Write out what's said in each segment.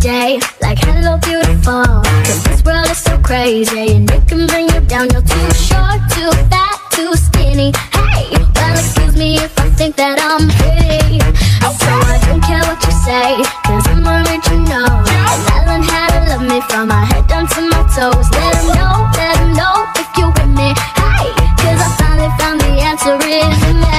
day, like hello beautiful. 'Cause this world is so crazy and it can bring you down. You're too short, too fat, too skinny. Hey, well excuse me if I think that I'm pretty. So I don't care what you say, 'cause I'm original. And I learned how to love me from my head down to my toes. Let them know if you with me. Hey, 'cause I finally found the answer in me.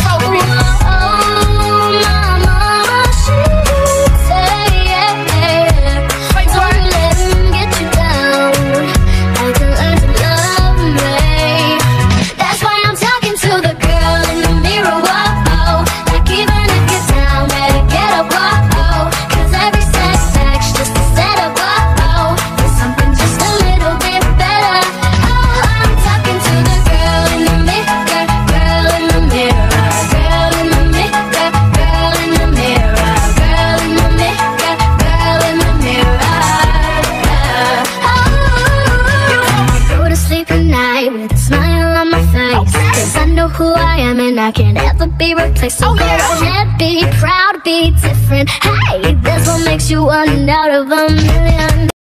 With a smile on my face, 'cause I know who I am and I can't ever be replaced. So go ahead, be proud, be different. Hey, that's what makes you one out of a million.